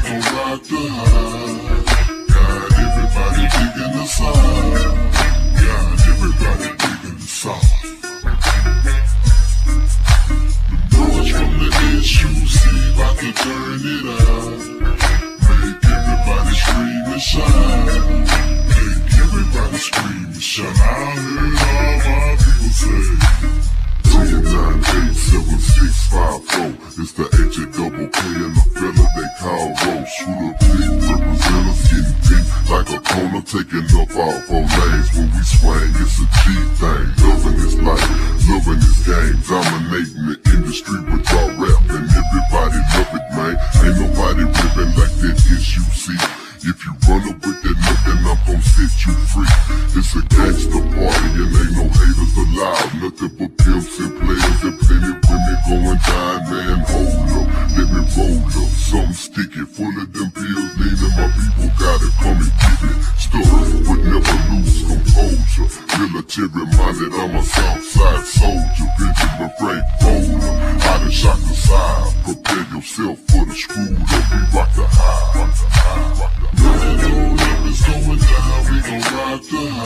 gon' rock the high. Got everybody digging the side. Got everybody digging the side. The noise from the SUC about to turn it out. Make everybody scream and shout. Make everybody scream and shout. I heard all my people say 3987654. It's the H-A-double-K and the fella they call Roach. Who the big representatives getting pink like a corner, taking up all 4 lanes. When we swing, it's a G thing. Loving this life, loving this game, dominating the industry with y'all rap, and everybody love it, man. Ain't nobody ripping like that SUC. If you run up with that nothing, I'm gon' set you free. It's a gangster party and ain't no haters allowed. Nothing but pimps and players and plenty women going down, man. Hold up, let me roll up. Something sticky, full of them pills, leaning. My people gotta come and get it. Stuff would never lose composure. Military minded, I'm a Southside soldier. Benjamin Frank Bowler, out of shock the side. Prepare yourself for the screwed up. We rock the high, rock the high, rock the high. When all up is going down, we gon' rock the high.